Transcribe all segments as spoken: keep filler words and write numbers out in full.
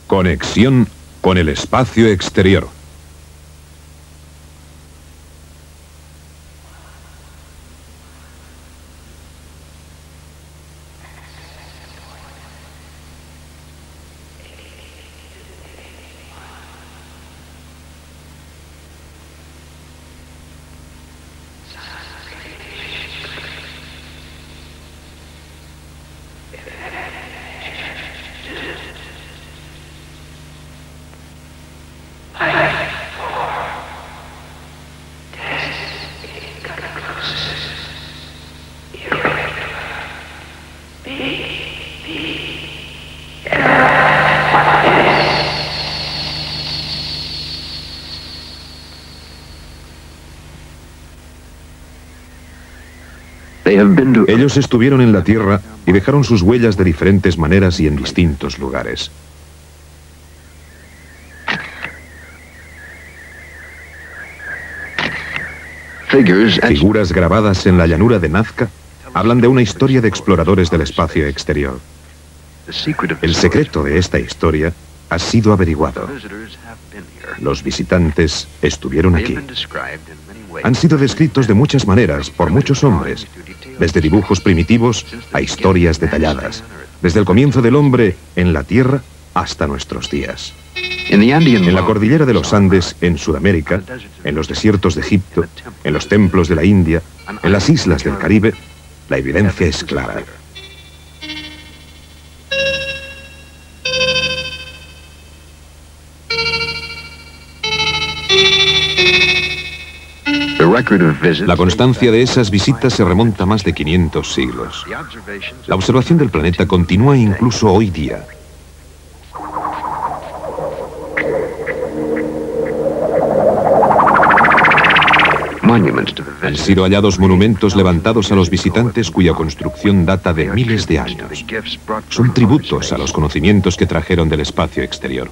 Conexión con el espacio exterior. Ellos estuvieron en la Tierra y dejaron sus huellas de diferentes maneras y en distintos lugares. Figuras grabadas en la llanura de Nazca hablan de una historia de exploradores del espacio exterior. El secreto de esta historia ha sido averiguado. Los visitantes estuvieron aquí. Han sido descritos de muchas maneras por muchos hombres, desde dibujos primitivos a historias detalladas, desde el comienzo del hombre en la Tierra hasta nuestros días. En la cordillera de los Andes, en Sudamérica, en los desiertos de Egipto, en los templos de la India, en las islas del Caribe, la evidencia es clara. La constancia de esas visitas se remonta a más de quinientos siglos. La observación del planeta continúa incluso hoy día. Han sido hallados monumentos levantados a los visitantes cuya construcción data de miles de años. Son tributos a los conocimientos que trajeron del espacio exterior.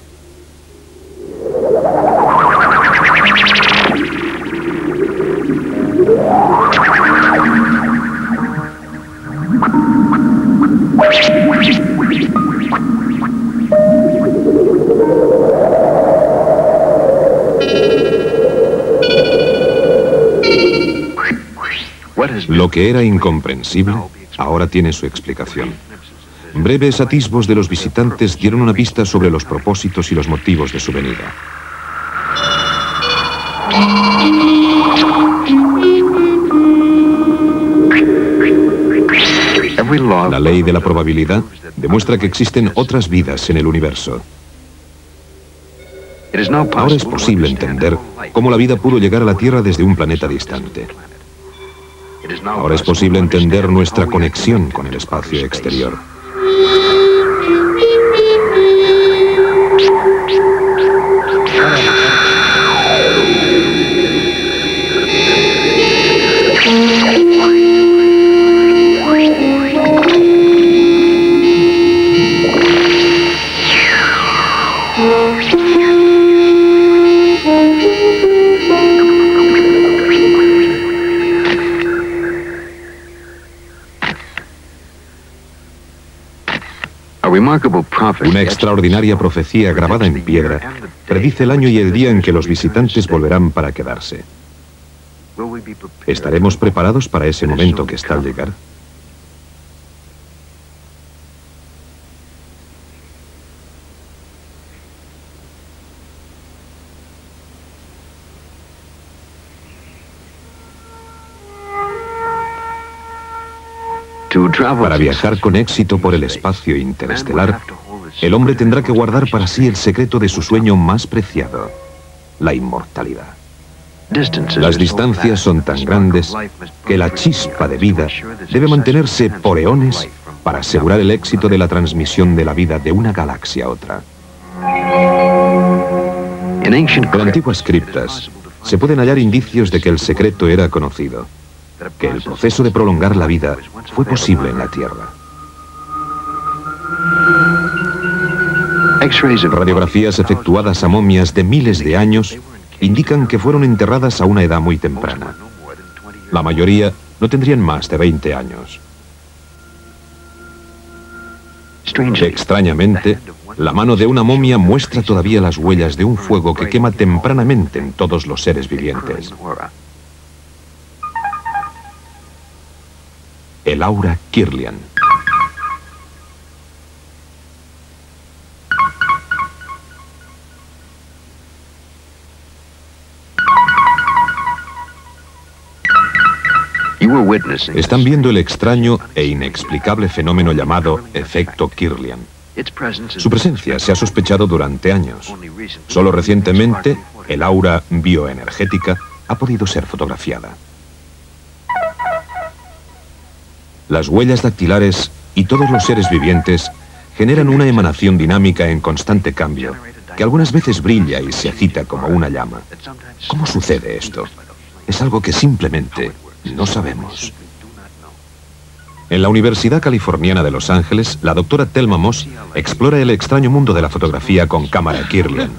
Lo que era incomprensible ahora tiene su explicación. Breves atisbos de los visitantes dieron una pista sobre los propósitos y los motivos de su venida. La ley de la probabilidad demuestra que existen otras vidas en el universo. Ahora es posible entender cómo la vida pudo llegar a la Tierra desde un planeta distante. Ahora es posible entender nuestra conexión con el espacio exterior. Una extraordinaria profecía grabada en piedra predice el año y el día en que los visitantes volverán para quedarse. ¿Estaremos preparados para ese momento que está al llegar? Para viajar con éxito por el espacio interestelar, el hombre tendrá que guardar para sí el secreto de su sueño más preciado, la inmortalidad. Las distancias son tan grandes que la chispa de vida debe mantenerse por eones para asegurar el éxito de la transmisión de la vida de una galaxia a otra. En antiguas criptas se pueden hallar indicios de que el secreto era conocido, que el proceso de prolongar la vida fue posible en la Tierra. Radiografías efectuadas a momias de miles de años indican que fueron enterradas a una edad muy temprana. La mayoría no tendrían más de veinte años. Extrañamente, la mano de una momia muestra todavía las huellas de un fuego que quema tempranamente en todos los seres vivientes. El aura Kirlian. Están viendo el extraño e inexplicable fenómeno llamado efecto Kirlian. Su presencia se ha sospechado durante años. Solo recientemente, el aura bioenergética ha podido ser fotografiada. Las huellas dactilares y todos los seres vivientes generan una emanación dinámica en constante cambio, que algunas veces brilla y se agita como una llama. ¿Cómo sucede esto? Es algo que simplemente no sabemos. En la Universidad Californiana de Los Ángeles, la doctora Thelma Moss explora el extraño mundo de la fotografía con cámara Kirlian.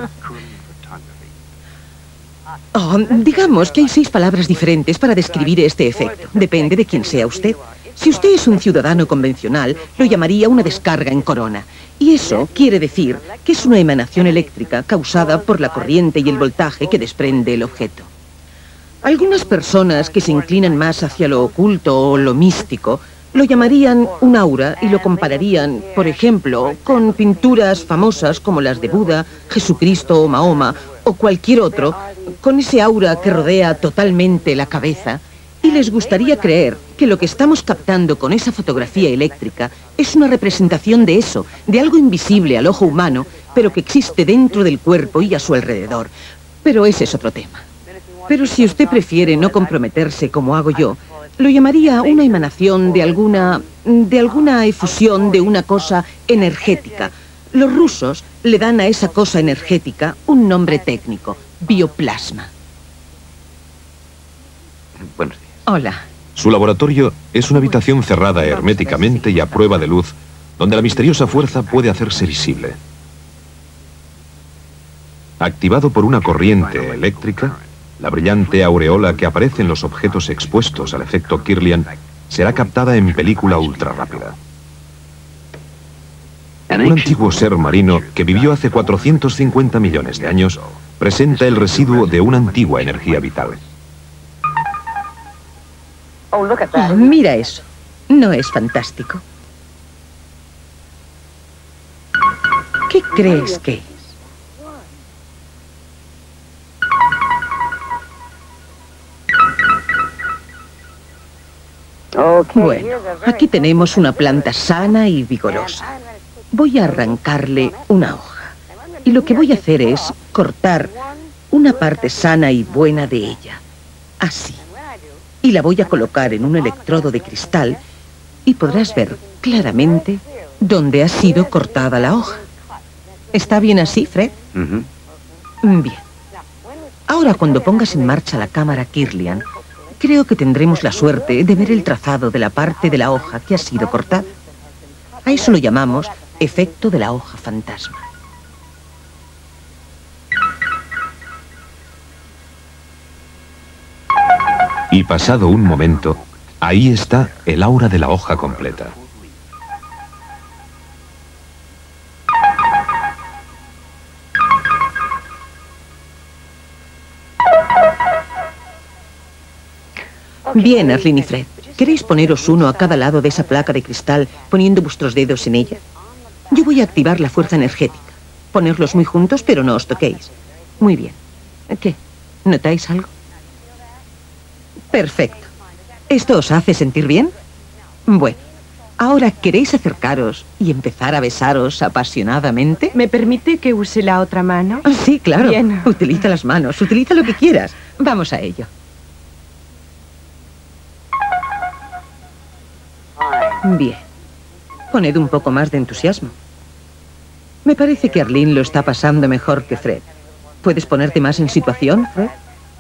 Oh, digamos que hay seis palabras diferentes para describir este efecto. Depende de quién sea usted. Si usted es un ciudadano convencional, lo llamaría una descarga en corona. Y eso quiere decir que es una emanación eléctrica causada por la corriente y el voltaje que desprende el objeto. Algunas personas que se inclinan más hacia lo oculto o lo místico lo llamarían un aura y lo compararían, por ejemplo, con pinturas famosas como las de Buda, Jesucristo o Mahoma o cualquier otro, con ese aura que rodea totalmente la cabeza, y les gustaría creer que lo que estamos captando con esa fotografía eléctrica es una representación de eso, de algo invisible al ojo humano, pero que existe dentro del cuerpo y a su alrededor. Pero ese es otro tema. Pero si usted prefiere no comprometerse como hago yo, lo llamaría una emanación de alguna... de alguna efusión de una cosa energética. Los rusos le dan a esa cosa energética un nombre técnico, bioplasma. Buenos días. Hola. Su laboratorio es una habitación cerrada herméticamente y a prueba de luz, donde la misteriosa fuerza puede hacerse visible. Activado por una corriente eléctrica, la brillante aureola que aparece en los objetos expuestos al efecto Kirlian será captada en película ultrarrápida. Un antiguo ser marino que vivió hace cuatrocientos cincuenta millones de años presenta el residuo de una antigua energía vital. Oh, mira eso. ¿No es fantástico? ¿Qué crees que es? Bueno, aquí tenemos una planta sana y vigorosa. Voy a arrancarle una hoja. Y lo que voy a hacer es cortar una parte sana y buena de ella. Así. Y la voy a colocar en un electrodo de cristal y podrás ver claramente dónde ha sido cortada la hoja. ¿Está bien así, Fred? Uh-huh. Bien. Ahora, cuando pongas en marcha la cámara Kirlian, creo que tendremos la suerte de ver el trazado de la parte de la hoja que ha sido cortada. A eso lo llamamos efecto de la hoja fantasma. Y pasado un momento, ahí está el aura de la hoja completa. Bien, Arlene y Fred. ¿Queréis poneros uno a cada lado de esa placa de cristal poniendo vuestros dedos en ella? Yo voy a activar la fuerza energética. Ponerlos muy juntos, pero no os toquéis. Muy bien. ¿Qué? ¿Notáis algo? Perfecto. ¿Esto os hace sentir bien? Bueno, ahora ¿queréis acercaros y empezar a besaros apasionadamente? ¿Me permite que use la otra mano? Sí, claro. Bien. Utiliza las manos, utiliza lo que quieras. Vamos a ello. Bien. Poned un poco más de entusiasmo. Me parece que Arlene lo está pasando mejor que Fred. ¿Puedes ponerte más en situación, Fred?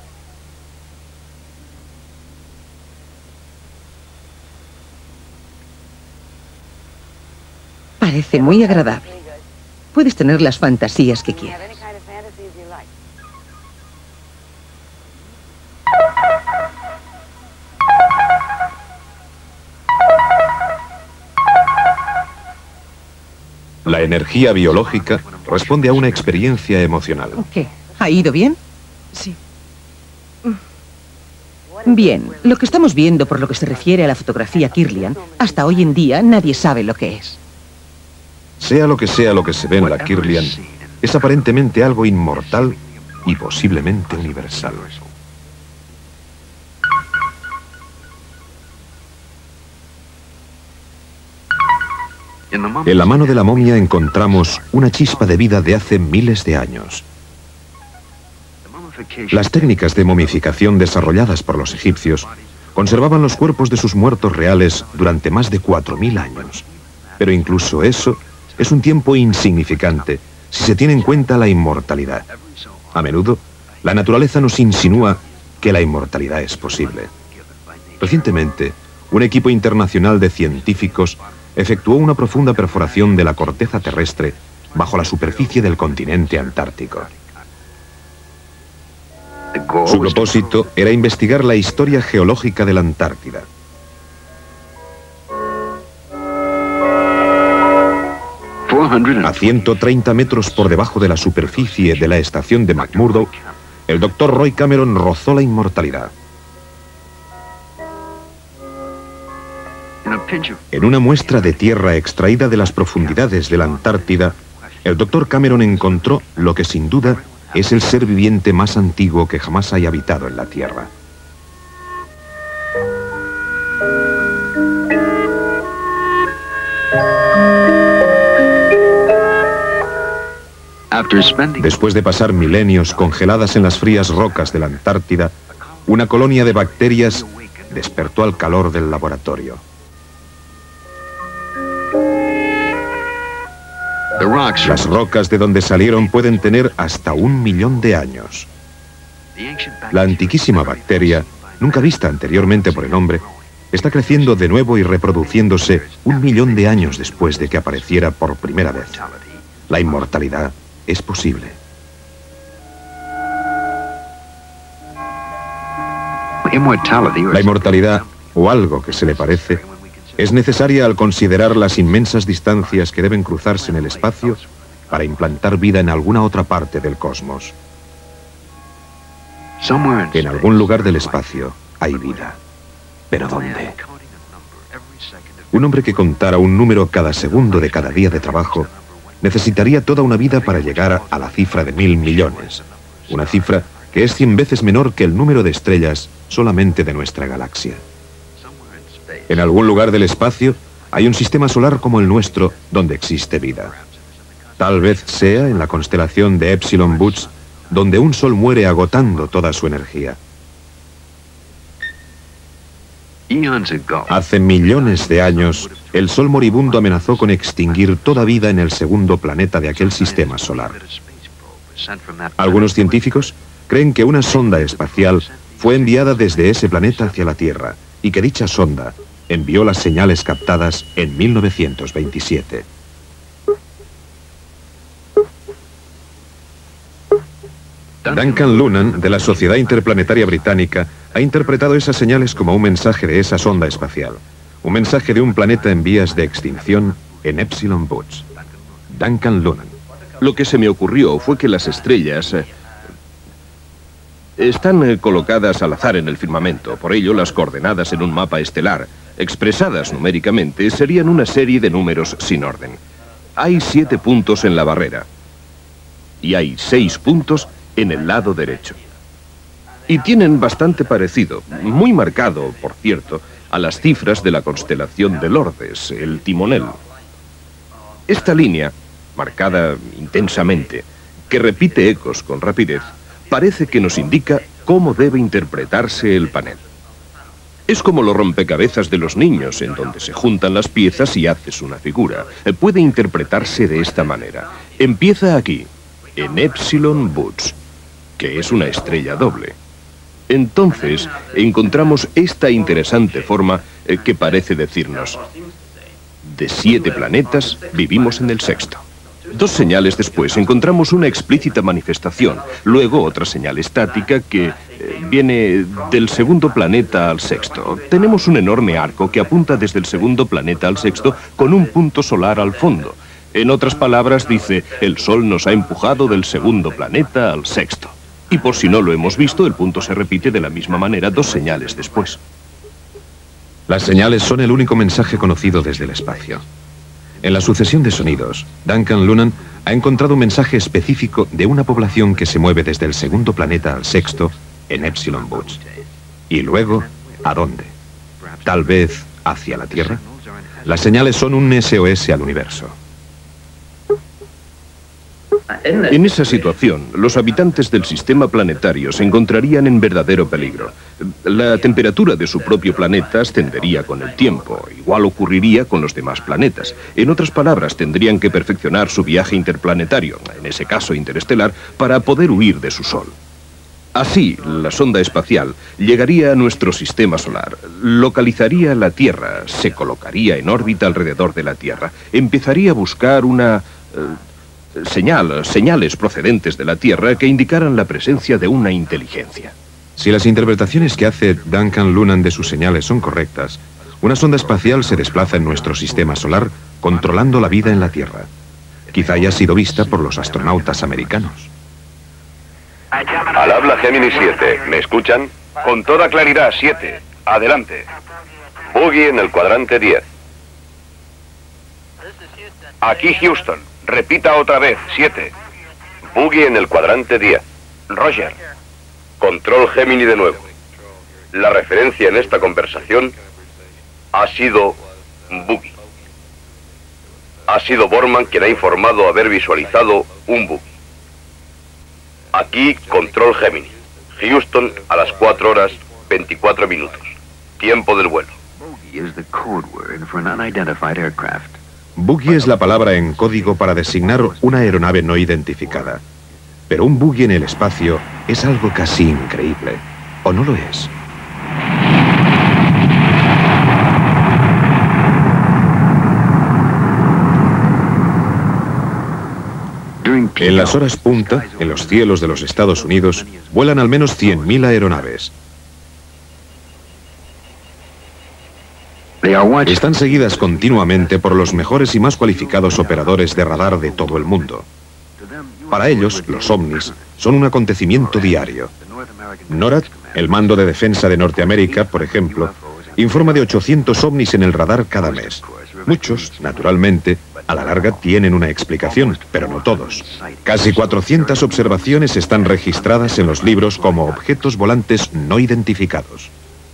Parece muy agradable. Puedes tener las fantasías que quieras. La energía biológica responde a una experiencia emocional. ¿Qué? ¿Ha ido bien? Sí. Bien, lo que estamos viendo por lo que se refiere a la fotografía Kirlian, hasta hoy en día nadie sabe lo que es. Sea lo que sea lo que se ve en la Kirlian, es aparentemente algo inmortal y posiblemente universal. En la mano de la momia encontramos una chispa de vida de hace miles de años. Las técnicas de momificación desarrolladas por los egipcios conservaban los cuerpos de sus muertos reales durante más de cuatro mil años. Pero incluso eso es un tiempo insignificante si se tiene en cuenta la inmortalidad. A menudo, la naturaleza nos insinúa que la inmortalidad es posible. Recientemente, un equipo internacional de científicos efectuó una profunda perforación de la corteza terrestre bajo la superficie del continente antártico. Su propósito era investigar la historia geológica de la Antártida. A ciento treinta metros por debajo de la superficie de la estación de McMurdo, el doctor Roy Cameron rozó la inmortalidad. En una muestra de tierra extraída de las profundidades de la Antártida, el doctor Cameron encontró lo que sin duda es el ser viviente más antiguo que jamás haya habitado en la Tierra. Después de pasar milenios congeladas en las frías rocas de la Antártida, una colonia de bacterias despertó al calor del laboratorio. Las rocas de donde salieron pueden tener hasta un millón de años. La antiquísima bacteria, nunca vista anteriormente por el hombre, está creciendo de nuevo y reproduciéndose un millón de años después de que apareciera por primera vez. La inmortalidad es posible. La inmortalidad, o algo que se le parece, es necesaria al considerar las inmensas distancias que deben cruzarse en el espacio para implantar vida en alguna otra parte del cosmos. En algún lugar del espacio hay vida. ¿Pero dónde? Un hombre que contara un número cada segundo de cada día de trabajo necesitaría toda una vida para llegar a la cifra de mil millones. Una cifra que es cien veces menor que el número de estrellas solamente de nuestra galaxia. En algún lugar del espacio hay un sistema solar como el nuestro donde existe vida. Tal vez sea en la constelación de Epsilon Boots, donde un sol muere agotando toda su energía. Hace millones de años, el sol moribundo amenazó con extinguir toda vida en el segundo planeta de aquel sistema solar. Algunos científicos creen que una sonda espacial fue enviada desde ese planeta hacia la Tierra y que dicha sonda envió las señales captadas en mil novecientos veintisiete. Duncan Lunan, de la Sociedad Interplanetaria Británica, ha interpretado esas señales como un mensaje de esa sonda espacial. Un mensaje de un planeta en vías de extinción en Epsilon Boots. Duncan Lunan. Lo que se me ocurrió fue que las estrellas eh, están eh, colocadas al azar en el firmamento. Por ello, las coordenadas en un mapa estelar, expresadas numéricamente, serían una serie de números sin orden. Hay siete puntos en la barrera. Y hay seis puntos en el lado derecho. Y tienen bastante parecido, muy marcado, por cierto, a las cifras de la constelación de Lourdes, el timonel. Esta línea, marcada intensamente, que repite ecos con rapidez, parece que nos indica cómo debe interpretarse el panel. Es como los rompecabezas de los niños, en donde se juntan las piezas y haces una figura. Puede interpretarse de esta manera. Empieza aquí, en Epsilon Boots, que es una estrella doble. Entonces, encontramos esta interesante forma eh, que parece decirnos: de siete planetas, vivimos en el sexto. Dos señales después encontramos una explícita manifestación, luego otra señal estática que eh, viene del segundo planeta al sexto. Tenemos un enorme arco que apunta desde el segundo planeta al sexto con un punto solar al fondo. En otras palabras, dice, el Sol nos ha empujado del segundo planeta al sexto. Y por si no lo hemos visto, el punto se repite de la misma manera dos señales después. Las señales son el único mensaje conocido desde el espacio. En la sucesión de sonidos, Duncan Lunan ha encontrado un mensaje específico de una población que se mueve desde el segundo planeta al sexto en Epsilon Butch. Y luego, ¿a dónde? Tal vez hacia la Tierra. Las señales son un S O S al universo. En esa situación, los habitantes del sistema planetario se encontrarían en verdadero peligro. La temperatura de su propio planeta ascendería con el tiempo. Igual ocurriría con los demás planetas. En otras palabras, tendrían que perfeccionar su viaje interplanetario, en ese caso interestelar, para poder huir de su Sol. Así, la sonda espacial llegaría a nuestro sistema solar, localizaría la Tierra, se colocaría en órbita alrededor de la Tierra, empezaría a buscar una... Eh, Señal, señales procedentes de la Tierra que indicaran la presencia de una inteligencia. Si las interpretaciones que hace Duncan Lunan de sus señales son correctas, una sonda espacial se desplaza en nuestro sistema solar controlando la vida en la Tierra. Quizá haya sido vista por los astronautas americanos. Al habla Gemini siete, ¿me escuchan? Con toda claridad, siete. Adelante. Boogie en el cuadrante diez. Aquí Houston. Repita otra vez, siete. Boogie en el cuadrante diez. Roger. Control Gemini de nuevo. La referencia en esta conversación ha sido Boogie. Ha sido Borman quien ha informado haber visualizado un Boogie. Aquí, Control Gemini. Houston a las cuatro horas veinticuatro minutos. Tiempo del vuelo. Boogie is the code word for an unidentified aircraft. Boogie es la palabra en código para designar una aeronave no identificada. Pero un boogie en el espacio es algo casi increíble. ¿O no lo es? En las horas punta, en los cielos de los Estados Unidos, vuelan al menos cien mil aeronaves. Están seguidas continuamente por los mejores y más cualificados operadores de radar de todo el mundo. Para ellos, los ovnis son un acontecimiento diario. NORAD, el Mando de Defensa de Norteamérica, por ejemplo, informa de ochocientos ovnis en el radar cada mes. Muchos, naturalmente, a la larga tienen una explicación, pero no todos. Casi cuatrocientas observaciones están registradas en los libros como objetos volantes no identificados.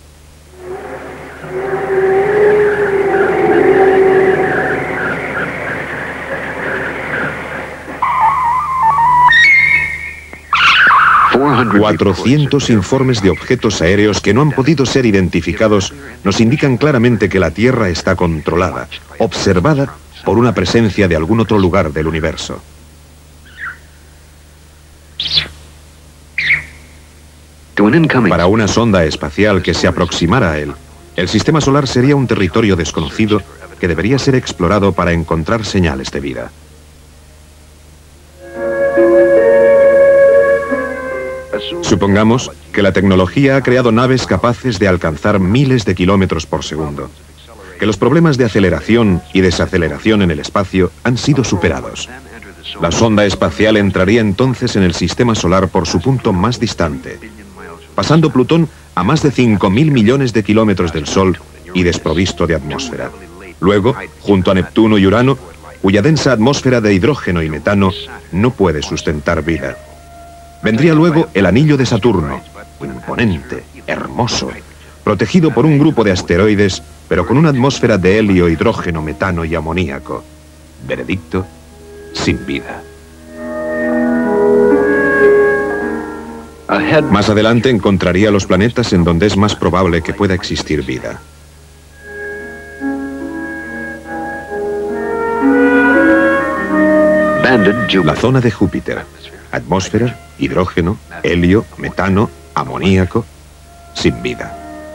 cuatrocientos informes de objetos aéreos que no han podido ser identificados nos indican claramente que la Tierra está controlada, observada por una presencia de algún otro lugar del universo. Para una sonda espacial que se aproximara a él, el sistema solar sería un territorio desconocido que debería ser explorado para encontrar señales de vida. Supongamos que la tecnología ha creado naves capaces de alcanzar miles de kilómetros por segundo, que los problemas de aceleración y desaceleración en el espacio han sido superados. La sonda espacial entraría entonces en el sistema solar por su punto más distante, pasando Plutón a más de cinco mil millones de kilómetros del Sol y desprovisto de atmósfera. Luego, junto a Neptuno y Urano, cuya densa atmósfera de hidrógeno y metano no puede sustentar vida. Vendría luego el anillo de Saturno, imponente, hermoso, protegido por un grupo de asteroides, pero con una atmósfera de helio, hidrógeno, metano y amoníaco. Veredicto, sin vida. Más adelante encontraría los planetas en donde es más probable que pueda existir vida. La zona de Júpiter. Atmósfera, hidrógeno, helio, metano, amoníaco, sin vida.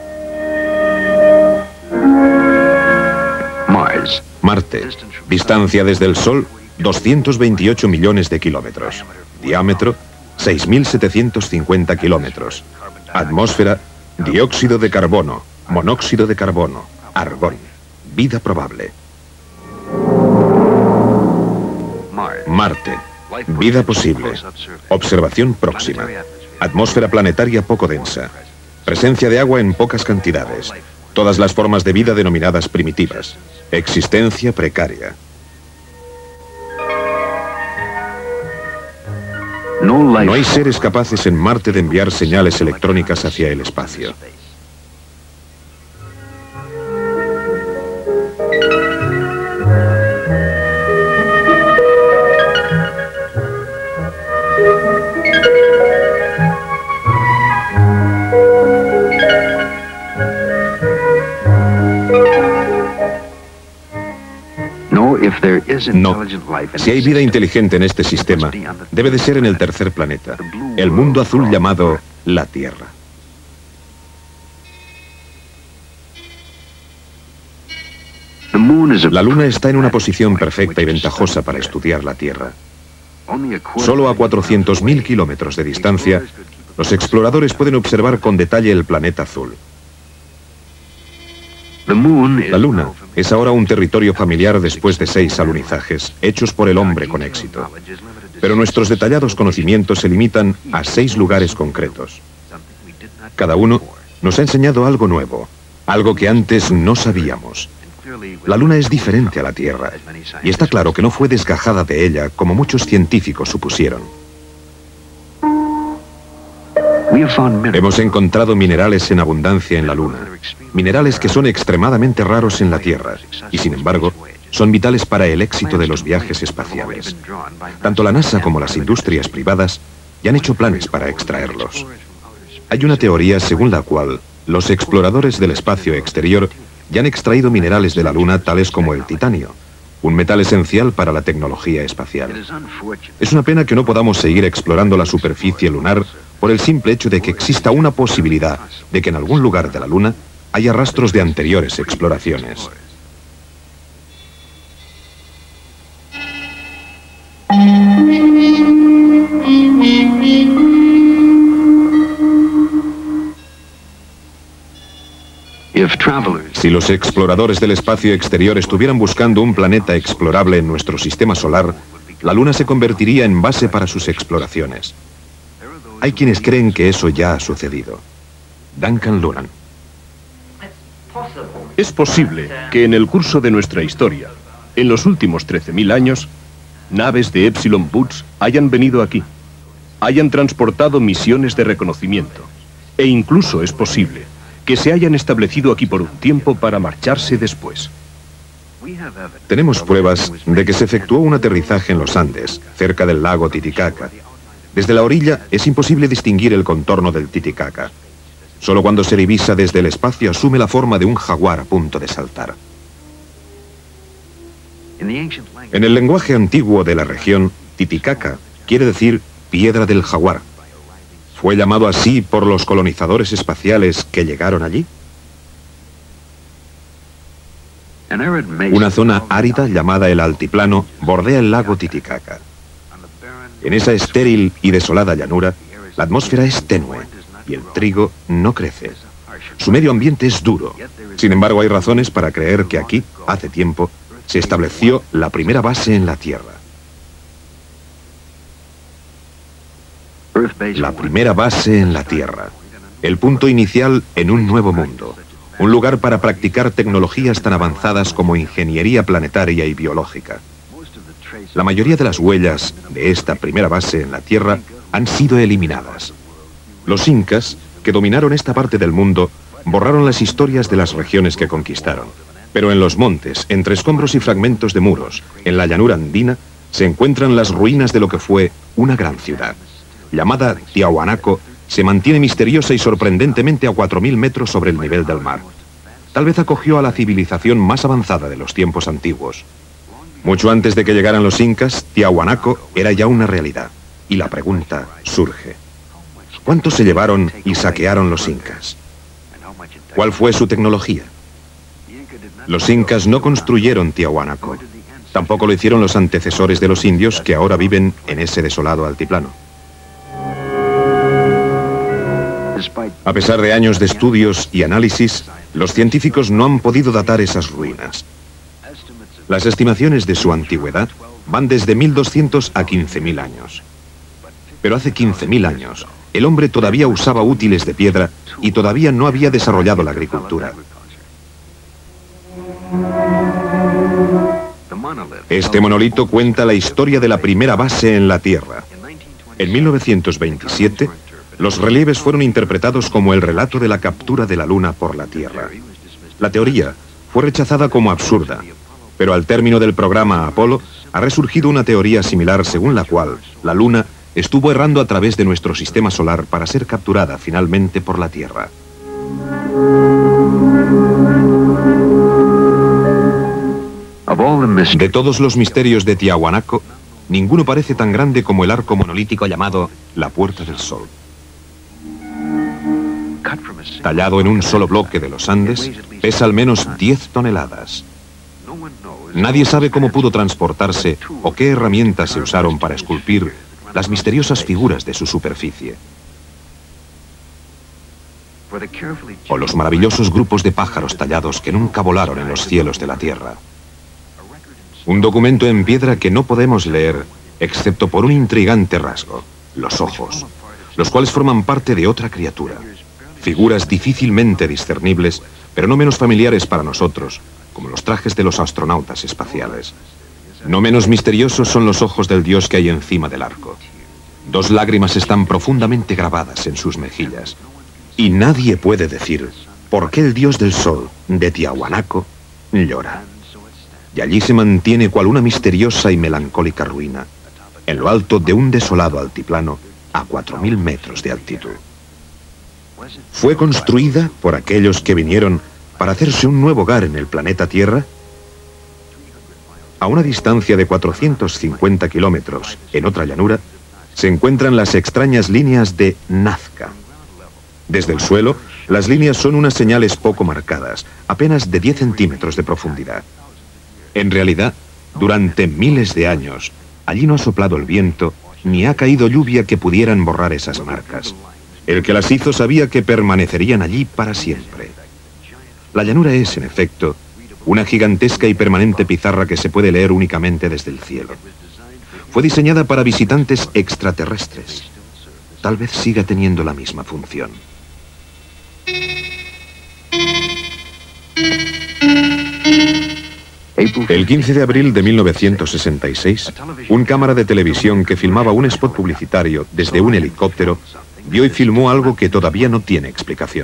Marte. Distancia desde el Sol, doscientos veintiocho millones de kilómetros. Diámetro, seis mil setecientos cincuenta kilómetros. Atmósfera, dióxido de carbono, monóxido de carbono, argón. Vida probable. Marte. Vida posible. Observación próxima. Atmósfera planetaria poco densa. Presencia de agua en pocas cantidades. Todas las formas de vida denominadas primitivas. Existencia precaria. No hay seres capaces en Marte de enviar señales electrónicas hacia el espacio. No. Si hay vida inteligente en este sistema, debe de ser en el tercer planeta, el mundo azul llamado la Tierra. La Luna está en una posición perfecta y ventajosa para estudiar la Tierra. Solo a cuatrocientos mil kilómetros de distancia, los exploradores pueden observar con detalle el planeta azul. La Luna es ahora un territorio familiar después de seis alunizajes, hechos por el hombre con éxito. Pero nuestros detallados conocimientos se limitan a seis lugares concretos. Cada uno nos ha enseñado algo nuevo, algo que antes no sabíamos. La Luna es diferente a la Tierra, y está claro que no fue desgajada de ella, como muchos científicos supusieron. Hemos encontrado minerales en abundancia en la Luna, minerales que son extremadamente raros en la Tierra, y sin embargo, son vitales para el éxito de los viajes espaciales. Tanto la NASA como las industrias privadas ya han hecho planes para extraerlos. Hay una teoría según la cual los exploradores del espacio exterior ya han extraído minerales de la Luna tales como el titanio, un metal esencial para la tecnología espacial. Es una pena que no podamos seguir explorando la superficie lunar por el simple hecho de que exista una posibilidad de que en algún lugar de la Luna haya rastros de anteriores exploraciones. Si los exploradores del espacio exterior estuvieran buscando un planeta explorable en nuestro sistema solar, la Luna se convertiría en base para sus exploraciones. Hay quienes creen que eso ya ha sucedido. Duncan Lunan. Es posible que en el curso de nuestra historia, en los últimos trece mil años, naves de Epsilon Boots hayan venido aquí, hayan transportado misiones de reconocimiento, e incluso es posible que se hayan establecido aquí por un tiempo para marcharse después. Tenemos pruebas de que se efectuó un aterrizaje en los Andes, cerca del lago Titicaca. Desde la orilla es imposible distinguir el contorno del Titicaca. Solo cuando se divisa desde el espacio asume la forma de un jaguar a punto de saltar. En el lenguaje antiguo de la región, Titicaca quiere decir piedra del jaguar. ¿Fue llamado así por los colonizadores espaciales que llegaron allí? Una zona árida llamada el Altiplano bordea el lago Titicaca. En esa estéril y desolada llanura, la atmósfera es tenue y el trigo no crece. Su medio ambiente es duro. Sin embargo, hay razones para creer que aquí, hace tiempo, se estableció la primera base en la Tierra. La primera base en la Tierra. El punto inicial en un nuevo mundo. Un lugar para practicar tecnologías tan avanzadas como ingeniería planetaria y biológica. La mayoría de las huellas de esta primera base en la Tierra han sido eliminadas. Los incas, que dominaron esta parte del mundo, borraron las historias de las regiones que conquistaron. Pero en los montes, entre escombros y fragmentos de muros, en la llanura andina, se encuentran las ruinas de lo que fue una gran ciudad. Llamada Tiahuanaco, se mantiene misteriosa y sorprendentemente a cuatro mil metros sobre el nivel del mar. Tal vez acogió a la civilización más avanzada de los tiempos antiguos. Mucho antes de que llegaran los incas, Tiahuanaco era ya una realidad. Y la pregunta surge: ¿cuánto se llevaron y saquearon los incas? ¿Cuál fue su tecnología? Los incas no construyeron Tiahuanaco. Tampoco lo hicieron los antecesores de los indios que ahora viven en ese desolado altiplano. A pesar de años de estudios y análisis, los científicos no han podido datar esas ruinas. Las estimaciones de su antigüedad van desde mil doscientos a quince mil años. Pero hace quince mil años, el hombre todavía usaba útiles de piedra y todavía no había desarrollado la agricultura. Este monolito cuenta la historia de la primera base en la Tierra. En mil novecientos veintisiete, los relieves fueron interpretados como el relato de la captura de la Luna por la Tierra. La teoría fue rechazada como absurda, pero al término del programa Apolo ha resurgido una teoría similar según la cual la Luna estuvo errando a través de nuestro sistema solar para ser capturada finalmente por la Tierra. De todos los misterios de Tiahuanaco, ninguno parece tan grande como el arco monolítico llamado la Puerta del Sol. Tallado en un solo bloque de los Andes, pesa al menos diez toneladas. Nadie sabe cómo pudo transportarse o qué herramientas se usaron para esculpir las misteriosas figuras de su superficie. O los maravillosos grupos de pájaros tallados que nunca volaron en los cielos de la Tierra. Un documento en piedra que no podemos leer, excepto por un intrigante rasgo, los ojos, los cuales forman parte de otra criatura. Figuras difícilmente discernibles, pero no menos familiares para nosotros, como los trajes de los astronautas espaciales. No menos misteriosos son los ojos del dios que hay encima del arco. Dos lágrimas están profundamente grabadas en sus mejillas. Y nadie puede decir por qué el dios del sol de Tiahuanaco llora. Y allí se mantiene cual una misteriosa y melancólica ruina, en lo alto de un desolado altiplano a cuatro mil metros de altitud. ¿Fue construida por aquellos que vinieron para hacerse un nuevo hogar en el planeta Tierra? A una distancia de cuatrocientos cincuenta kilómetros, en otra llanura, se encuentran las extrañas líneas de Nazca. Desde el suelo, las líneas son unas señales poco marcadas, apenas de diez centímetros de profundidad. En realidad, durante miles de años, allí no ha soplado el viento, ni ha caído lluvia que pudieran borrar esas marcas. El que las hizo sabía que permanecerían allí para siempre. La llanura es, en efecto, una gigantesca y permanente pizarra que se puede leer únicamente desde el cielo. Fue diseñada para visitantes extraterrestres. Tal vez siga teniendo la misma función. El quince de abril de mil novecientos sesenta y seis, un cámara de televisión que filmaba un spot publicitario desde un helicóptero vio y filmó algo que todavía no tiene explicación.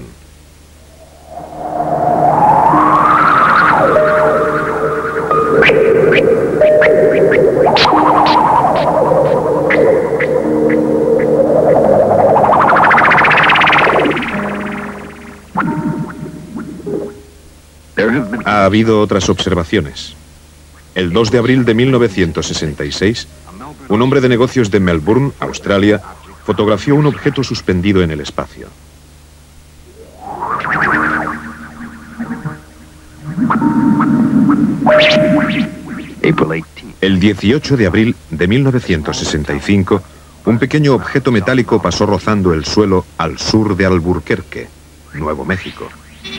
Ha habido otras observaciones. El dos de abril de mil novecientos sesenta y seis, un hombre de negocios de Melbourne, Australia, fotografió un objeto suspendido en el espacio. El dieciocho de abril de mil novecientos sesenta y cinco, un pequeño objeto metálico pasó rozando el suelo al sur de Albuquerque, Nuevo México.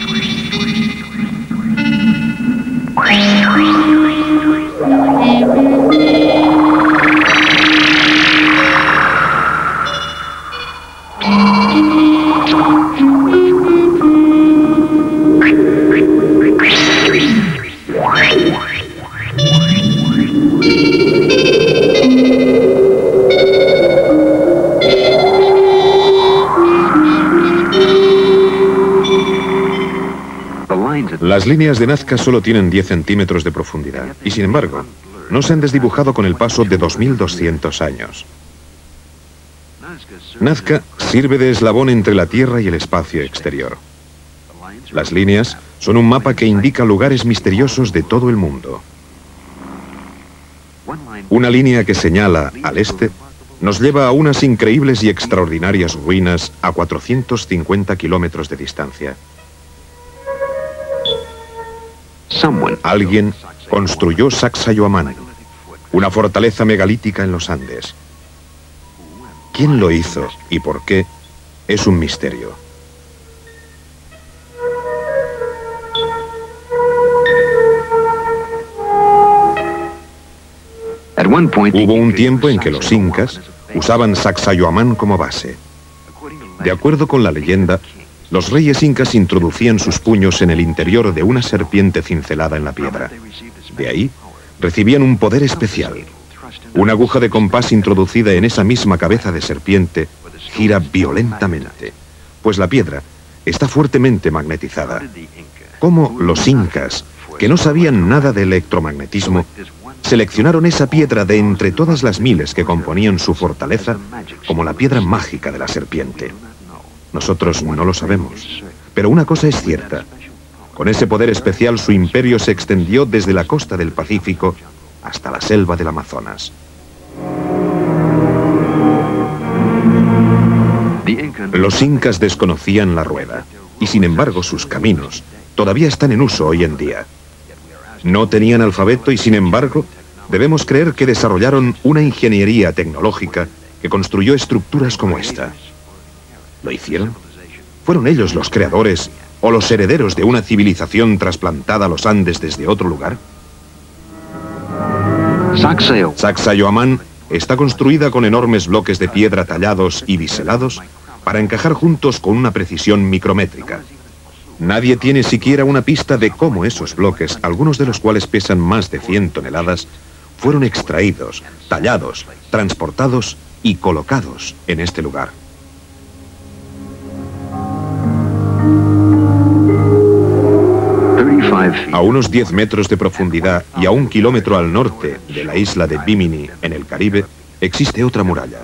Las líneas de Nazca solo tienen diez centímetros de profundidad y, sin embargo, no se han desdibujado con el paso de dos mil doscientos años. Nazca sirve de eslabón entre la Tierra y el espacio exterior. Las líneas son un mapa que indica lugares misteriosos de todo el mundo. Una línea que señala al este nos lleva a unas increíbles y extraordinarias ruinas a cuatrocientos cincuenta kilómetros de distancia. Alguien construyó Sacsayhuamán, una fortaleza megalítica en los Andes. ¿Quién lo hizo y por qué? Es un misterio. Hubo un tiempo en que los incas usaban Sacsayhuamán como base. De acuerdo con la leyenda, los reyes incas introducían sus puños en el interior de una serpiente cincelada en la piedra. De ahí, recibían un poder especial. Una aguja de compás introducida en esa misma cabeza de serpiente gira violentamente, pues la piedra está fuertemente magnetizada. ¿Cómo los incas, que no sabían nada de electromagnetismo, seleccionaron esa piedra de entre todas las miles que componían su fortaleza como la piedra mágica de la serpiente? Nosotros no lo sabemos, pero una cosa es cierta. Con ese poder especial su imperio se extendió desde la costa del Pacífico hasta la selva del Amazonas. Los incas desconocían la rueda, y sin embargo sus caminos todavía están en uso hoy en día. No tenían alfabeto y sin embargo debemos creer que desarrollaron una ingeniería tecnológica que construyó estructuras como esta. ¿Lo hicieron? ¿Fueron ellos los creadores o los herederos de una civilización trasplantada a los Andes desde otro lugar? Sacsayhuamán está construida con enormes bloques de piedra tallados y biselados para encajar juntos con una precisión micrométrica. Nadie tiene siquiera una pista de cómo esos bloques, algunos de los cuales pesan más de cien toneladas, fueron extraídos, tallados, transportados y colocados en este lugar. A unos diez metros de profundidad y a un kilómetro al norte de la isla de Bimini, en el Caribe, existe otra muralla.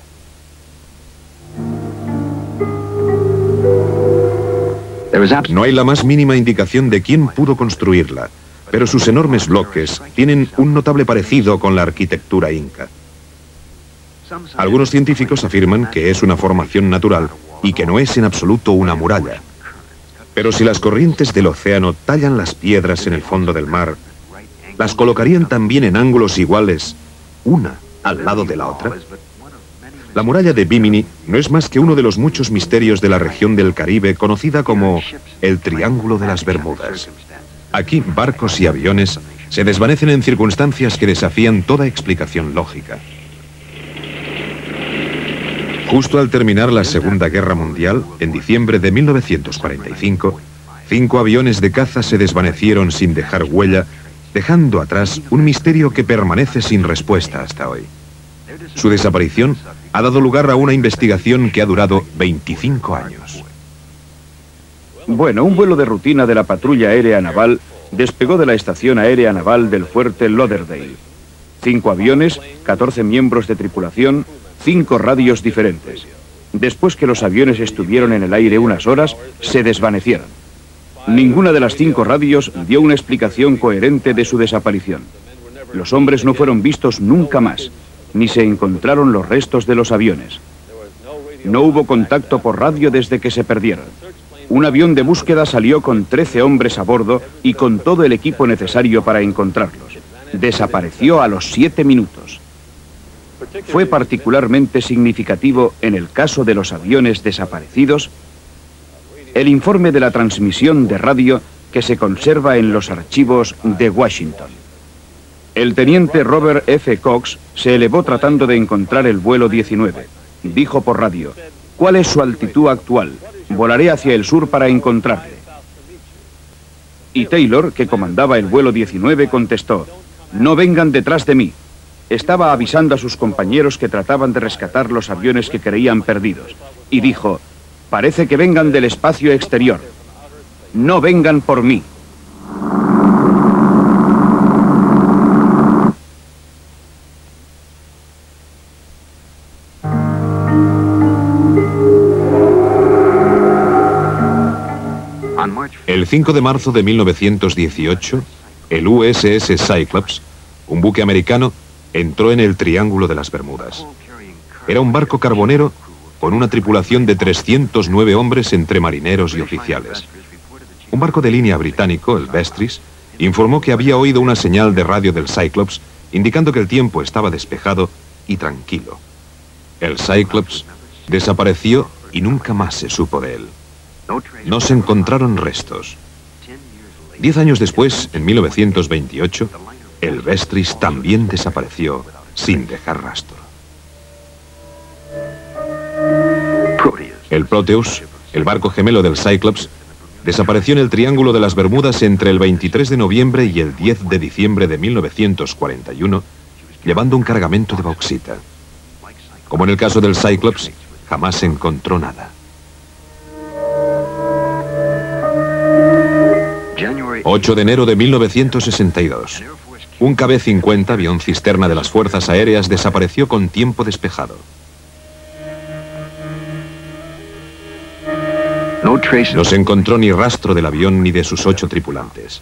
No hay la más mínima indicación de quién pudo construirla, pero sus enormes bloques tienen un notable parecido con la arquitectura inca. Algunos científicos afirman que es una formación natural y que no es en absoluto una muralla. Pero si las corrientes del océano tallan las piedras en el fondo del mar, ¿las colocarían también en ángulos iguales, una al lado de la otra? La muralla de Bimini no es más que uno de los muchos misterios de la región del Caribe conocida como el Triángulo de las Bermudas. Aquí barcos y aviones se desvanecen en circunstancias que desafían toda explicación lógica. Justo al terminar la Segunda Guerra Mundial, en diciembre de mil novecientos cuarenta y cinco, cinco aviones de caza se desvanecieron sin dejar huella, dejando atrás un misterio que permanece sin respuesta hasta hoy. Su desaparición ha dado lugar a una investigación que ha durado veinticinco años. Bueno, un vuelo de rutina de la patrulla aérea naval despegó de la estación aérea naval del fuerte Lauderdale. Cinco aviones, catorce miembros de tripulación, cinco radios diferentes. Después que los aviones estuvieron en el aire unas horas, se desvanecieron. Ninguna de las cinco radios dio una explicación coherente de su desaparición. Los hombres no fueron vistos nunca más, ni se encontraron los restos de los aviones. No hubo contacto por radio desde que se perdieron. Un avión de búsqueda salió con trece hombres a bordo y con todo el equipo necesario para encontrarlos. Desapareció a los siete minutos. Fue particularmente significativo en el caso de los aviones desaparecidos el informe de la transmisión de radio que se conserva en los archivos de Washington. El teniente Robert F. Cox se elevó tratando de encontrar el vuelo diecinueve. Dijo por radio: ¿cuál es su altitud actual? Volaré hacia el sur para encontrarle. Y Taylor, que comandaba el vuelo diecinueve, contestó: no vengan detrás de mí. Estaba avisando a sus compañeros que trataban de rescatar los aviones que creían perdidos. Y dijo: parece que vengan del espacio exterior. No vengan por mí. El cinco de marzo de mil novecientos dieciocho, el U S S Cyclops, un buque americano, entró en el Triángulo de las Bermudas. Era un barco carbonero con una tripulación de trescientos nueve hombres entre marineros y oficiales. Un barco de línea británico, el Vestris, informó que había oído una señal de radio del Cyclops indicando que el tiempo estaba despejado y tranquilo. El Cyclops desapareció y nunca más se supo de él. No se encontraron restos. Diez años después, en mil novecientos veintiocho, el Vestris también desapareció sin dejar rastro. El Proteus, el barco gemelo del Cyclops, desapareció en el Triángulo de las Bermudas entre el veintitrés de noviembre y el diez de diciembre de mil novecientos cuarenta y uno, llevando un cargamento de bauxita. Como en el caso del Cyclops, jamás se encontró nada. ocho de enero de mil novecientos sesenta y dos. Un K B cincuenta, avión cisterna de las Fuerzas Aéreas, desapareció con tiempo despejado. No se encontró ni rastro del avión ni de sus ocho tripulantes.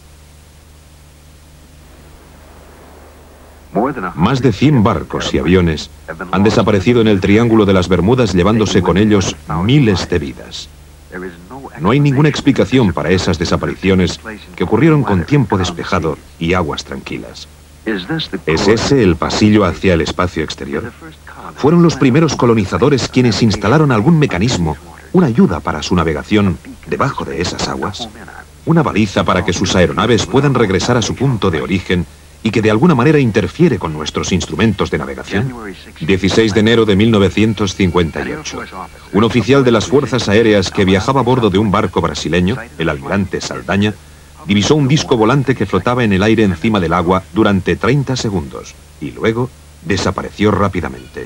Más de cien barcos y aviones han desaparecido en el Triángulo de las Bermudas, llevándose con ellos miles de vidas. No hay ninguna explicación para esas desapariciones que ocurrieron con tiempo despejado y aguas tranquilas. ¿Es ese el pasillo hacia el espacio exterior? ¿Fueron los primeros colonizadores quienes instalaron algún mecanismo, una ayuda para su navegación debajo de esas aguas? ¿Una baliza para que sus aeronaves puedan regresar a su punto de origen y que de alguna manera interfiere con nuestros instrumentos de navegación? dieciséis de enero de mil novecientos cincuenta y ocho. Un oficial de las Fuerzas Aéreas que viajaba a bordo de un barco brasileño, el almirante Saldaña, divisó un disco volante que flotaba en el aire encima del agua durante treinta segundos y luego desapareció rápidamente.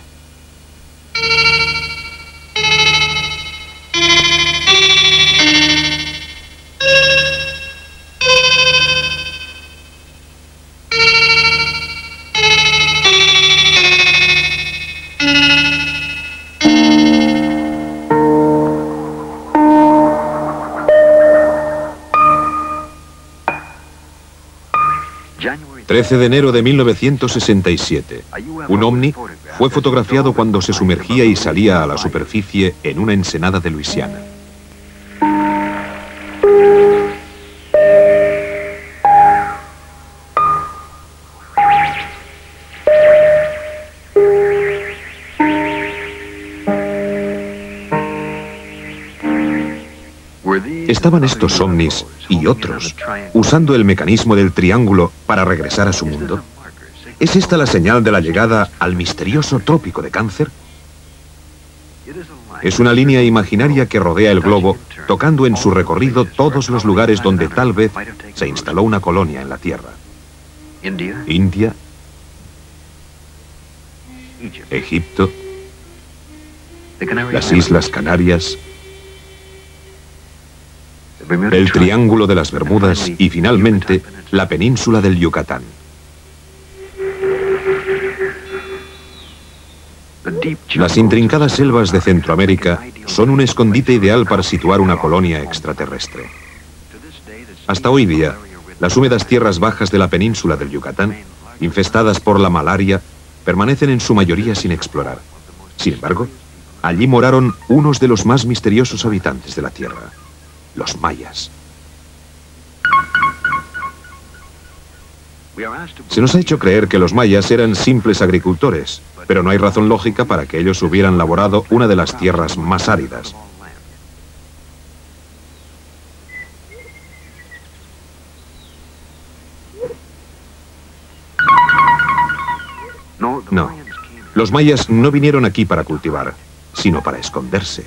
trece de enero de mil novecientos sesenta y siete. Un ovni fue fotografiado cuando se sumergía y salía a la superficie en una ensenada de Luisiana. ¿Estaban estos ovnis y otros usando el mecanismo del triángulo para regresar a su mundo? ¿Es esta la señal de la llegada al misterioso trópico de Cáncer? Es una línea imaginaria que rodea el globo, tocando en su recorrido todos los lugares donde tal vez se instaló una colonia en la Tierra. India, Egipto, las Islas Canarias, el Triángulo de las Bermudas y, finalmente, la península del Yucatán. Las intrincadas selvas de Centroamérica son un escondite ideal para situar una colonia extraterrestre. Hasta hoy día, las húmedas tierras bajas de la península del Yucatán, infestadas por la malaria, permanecen en su mayoría sin explorar. Sin embargo, allí moraron unos de los más misteriosos habitantes de la Tierra: los mayas. Se nos ha hecho creer que los mayas eran simples agricultores, pero no hay razón lógica para que ellos hubieran laborado una de las tierras más áridas. No, los mayas no vinieron aquí para cultivar, sino para esconderse.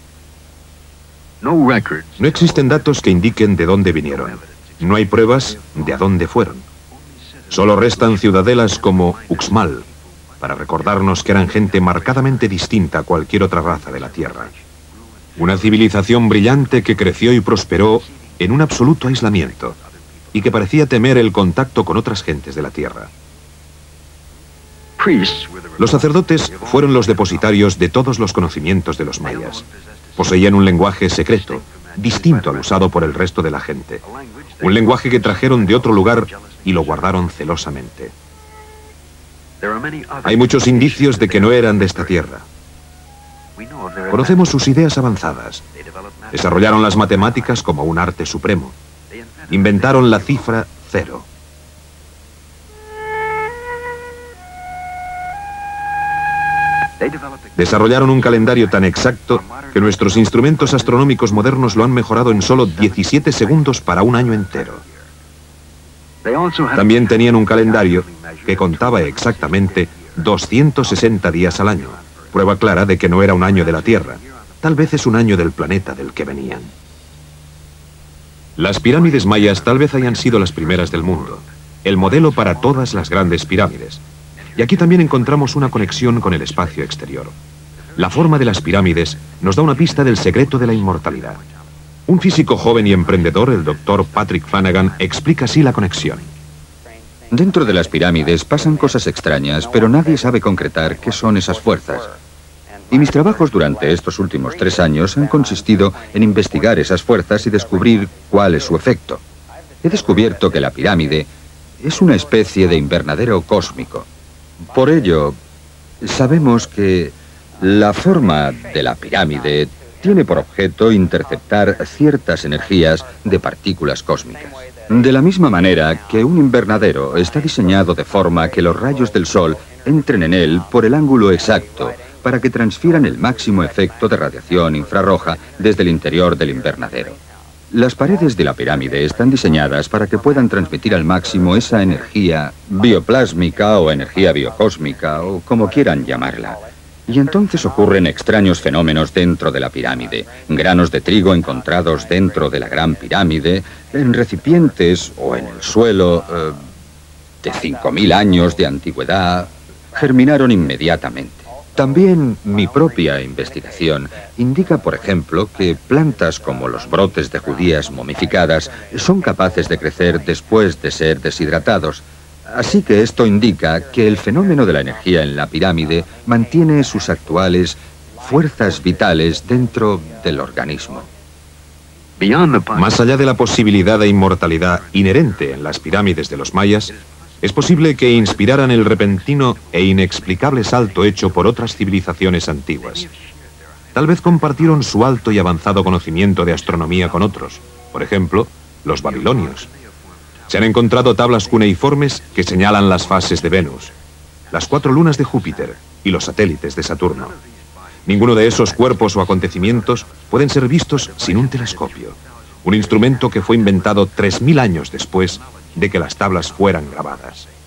No existen datos que indiquen de dónde vinieron. No hay pruebas de a dónde fueron. Solo restan ciudadelas como Uxmal, para recordarnos que eran gente marcadamente distinta a cualquier otra raza de la Tierra. Una civilización brillante que creció y prosperó en un absoluto aislamiento y que parecía temer el contacto con otras gentes de la Tierra. Los sacerdotes fueron los depositarios de todos los conocimientos de los mayas. Poseían un lenguaje secreto, distinto al usado por el resto de la gente. Un lenguaje que trajeron de otro lugar y lo guardaron celosamente. Hay muchos indicios de que no eran de esta tierra. Conocemos sus ideas avanzadas. Desarrollaron las matemáticas como un arte supremo. Inventaron la cifra cero. Desarrollaron un calendario tan exacto que nuestros instrumentos astronómicos modernos lo han mejorado en solo diecisiete segundos para un año entero. También tenían un calendario que contaba exactamente doscientos sesenta días al año. Prueba clara de que no era un año de la Tierra. Tal vez es un año del planeta del que venían. Las pirámides mayas tal vez hayan sido las primeras del mundo, el modelo para todas las grandes pirámides. Y aquí también encontramos una conexión con el espacio exterior. La forma de las pirámides nos da una pista del secreto de la inmortalidad. Un físico joven y emprendedor, el doctor Patrick Flanagan, explica así la conexión. Dentro de las pirámides pasan cosas extrañas, pero nadie sabe concretar qué son esas fuerzas. Y mis trabajos durante estos últimos tres años han consistido en investigar esas fuerzas y descubrir cuál es su efecto. He descubierto que la pirámide es una especie de invernadero cósmico. Por ello, sabemos que la forma de la pirámide tiene por objeto interceptar ciertas energías de partículas cósmicas. De la misma manera que un invernadero está diseñado de forma que los rayos del sol entren en él por el ángulo exacto para que transfieran el máximo efecto de radiación infrarroja desde el interior del invernadero. Las paredes de la pirámide están diseñadas para que puedan transmitir al máximo esa energía bioplásmica o energía biocósmica o como quieran llamarla. Y entonces ocurren extraños fenómenos dentro de la pirámide. Granos de trigo encontrados dentro de la gran pirámide, en recipientes o en el suelo eh, de cinco mil años de antigüedad, germinaron inmediatamente. También mi propia investigación indica, por ejemplo, que plantas como los brotes de judías momificadas son capaces de crecer después de ser deshidratados. Así que esto indica que el fenómeno de la energía en la pirámide mantiene sus actuales fuerzas vitales dentro del organismo. Más allá de la posibilidad de inmortalidad inherente en las pirámides de los mayas, es posible que inspiraran el repentino e inexplicable salto hecho por otras civilizaciones antiguas. Tal vez compartieron su alto y avanzado conocimiento de astronomía con otros, por ejemplo, los babilonios. Se han encontrado tablas cuneiformes que señalan las fases de Venus, las cuatro lunas de Júpiter y los satélites de Saturno. Ninguno de esos cuerpos o acontecimientos pueden ser vistos sin un telescopio, un instrumento que fue inventado tres mil años después de que las tablas fueran grabadas.